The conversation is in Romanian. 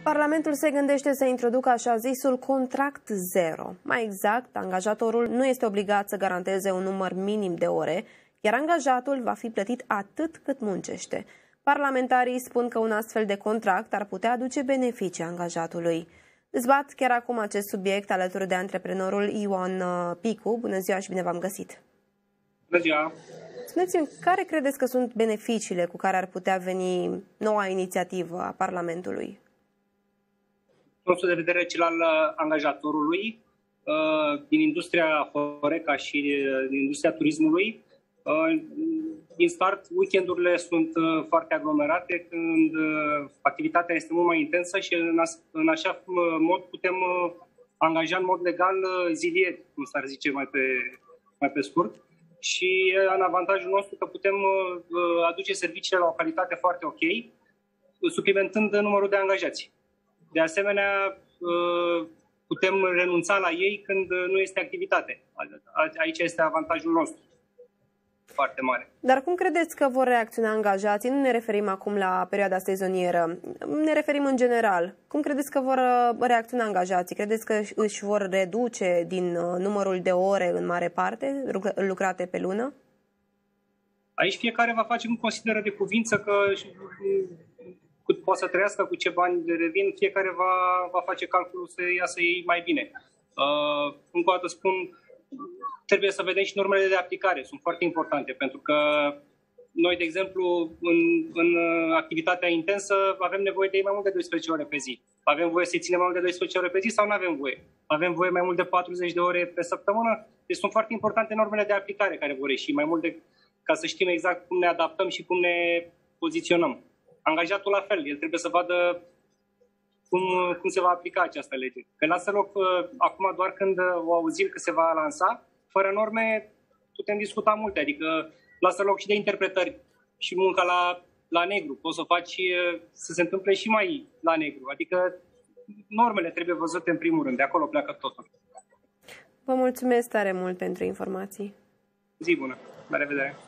Parlamentul se gândește să introducă așa zisul contract zero. Mai exact, angajatorul nu este obligat să garanteze un număr minim de ore, iar angajatul va fi plătit atât cât muncește. Parlamentarii spun că un astfel de contract ar putea aduce beneficii angajatului. Dezbat chiar acum acest subiect alături de antreprenorul Ioan Picu. Bună ziua și bine v-am găsit! Bună ziua! Spuneți-mi, care credeți că sunt beneficiile cu care ar putea veni noua inițiativă a Parlamentului? Punctul de vedere cel al angajatorului din industria Horeca și din industria turismului, din start, weekendurile sunt foarte aglomerate, când activitatea este mult mai intensă și în așa mod putem angaja în mod legal zilieri, cum s-ar zice mai pe scurt. Și în avantajul nostru că putem aduce serviciile la o calitate foarte ok, suplimentând numărul de angajați. De asemenea, putem renunța la ei când nu este activitate. Aici este avantajul nostru foarte mare. Dar cum credeți că vor reacționa angajații? Nu ne referim acum la perioada sezonieră, ne referim în general. Cum credeți că vor reacționa angajații? Credeți că își vor reduce din numărul de ore în mare parte lucrate pe lună? Aici fiecare va face cum consideră de cuvință că cât poate să trăiască, cu ce bani de revin, fiecare va face calculul să iasă ei mai bine. Încă o dată spun, trebuie să vedem și normele de aplicare, sunt foarte importante, pentru că noi, de exemplu, în activitatea intensă, avem nevoie de ei mai mult de 12 ore pe zi. Avem voie să-i ținem mai mult de 12 ore pe zi sau nu avem voie? Avem voie mai mult de 40 de ore pe săptămână? Deci sunt foarte importante normele de aplicare care vor ieși, mai mult ca să știm exact cum ne adaptăm și cum ne poziționăm. Angajatul la fel, el trebuie să vadă cum se va aplica această lege. Că lasă loc acum doar când o auzim că se va lansa, fără norme putem discuta multe, adică lasă loc și de interpretări și munca la negru. Poți să faci să se întâmple și mai la negru, adică normele trebuie văzute în primul rând, de acolo pleacă totul. Vă mulțumesc tare mult pentru informații. Zi bună, la revedere!